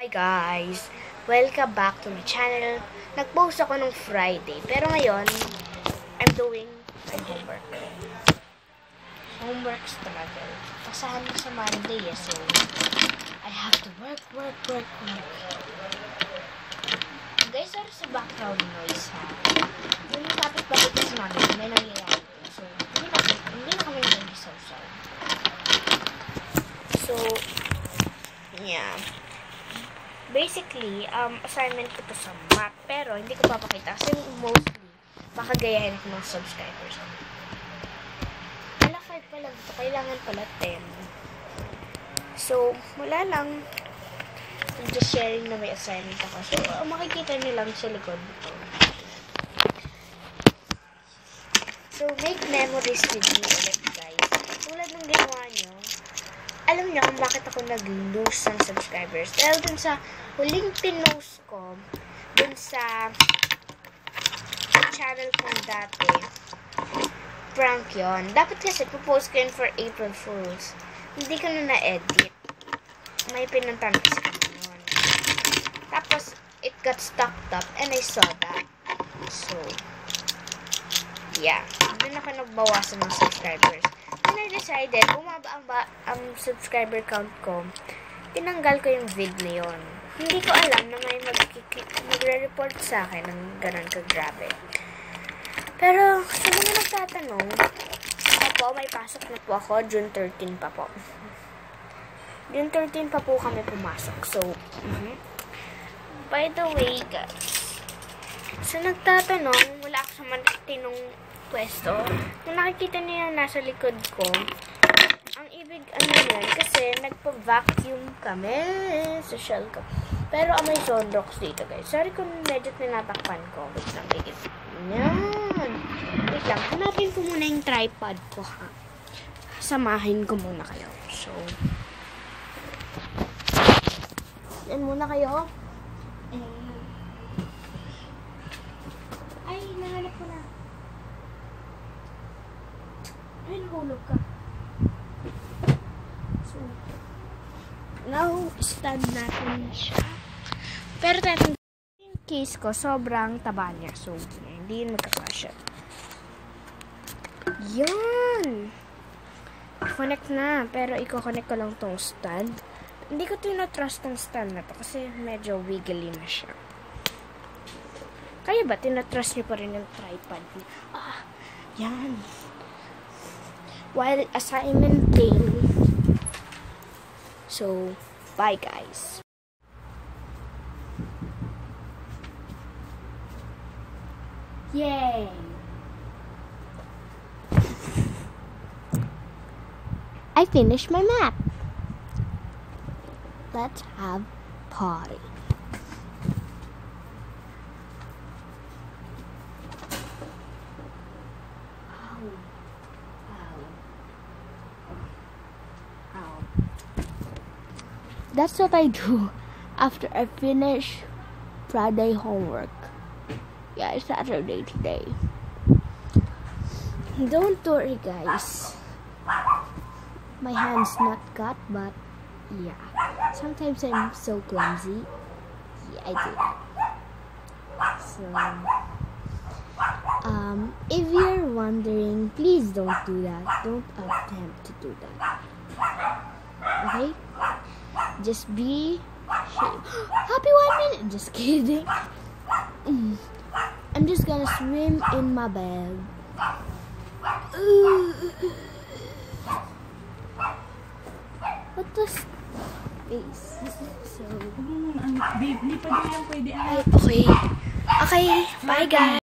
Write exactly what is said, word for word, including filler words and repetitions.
guys! Welcome back to my channel. Nag-post ako nung Friday, pero ngayon, I'm doing my homework. Homeworks talaga. Pasahan na sa Monday, eh, so I have to work, work, work, work. Guys, sorry sa background noise, ha? Yung kapit-bakit kasi namin, may nangyayari. So, hindi na, hindi na kami nag-isaw-saw. So, yeah. Basically, um, assignment ko to sa math, pero hindi ko papakita kasi mostly, baka gayahin ko ng subscribers. Wala five pala dito, kailangan pala ten. So, wala lang. I'm just sharing na may assignment ako. So, uh, makikita niyo lang sa likod dito. So, make memories with me ulit, guys. Tulad ng ginawa niyo, alam niyo kung bakit ako nag-lose ng subscribers. Dahil dun sa huling pinost ko, dun sa channel kong dati, prank yon. Dapat kasi popost ko yun for April Fools. Hindi ko na na-edit. May pinuntan kasi kami yun. Tapos, it got stucked up and I saw that. So, yeah. Dun ako nagbawasan ng subscribers. And I decided, bumaba ang, ba ang subscriber count ko, tinanggal ko yung vid na yun. Hindi ko alam na may magre-report sa akin ng ganun ka-grabe. Pero, sa mga nagtatanong, ako, may pasok na po ako, June thirteen pa po. June thirteen pa po kami pumasok. So, mm-hmm. By the way, guys, sa nagtatanong, wala ako sa matinong pwesto. Kung nakikita niyo yung nasa likod ko, ang ibig ano yun, kasi nagpa-vacuum kami sa shell ko. Pero amoy Zonrox dito, guys. Sorry kung medyo tinatakpan ko. Wait lang, wait. Yan. Wait lang, hanapin ko muna yung tripod ko, ha. Samahin ko muna kayo. So, yan muna kayo. Ay, nahanap ko na. Ay, nahulog ka. So, now, stand natin siya. Pero tayo, yung case ko, sobrang taba niya. So, hindi yun magkakasya. Yan! Connect na. Pero, i-connect ko lang tong stand. Hindi ko tinatrust tong stand na to kasi medyo wiggly na siya. Kaya ba, tinatrust niyo pa rin yung tripod? Ah, yan. While assignment thing. So, bye guys. Yay! I finished my map. Let's have party. That's what I do after I finish Friday homework. Yeah, it's Saturday today. Don't worry, guys. My hand's not cut, but yeah. Sometimes I'm so clumsy. Yeah, I do that. So, um, if you're wondering, please don't do that. Don't attempt to do that. Okay? Just be happy one minute. Just kidding. I'm just gonna swim in my bed. What was face? So, babe, hindi pa din yan pwede. Ay, okay. Okay, bye guys.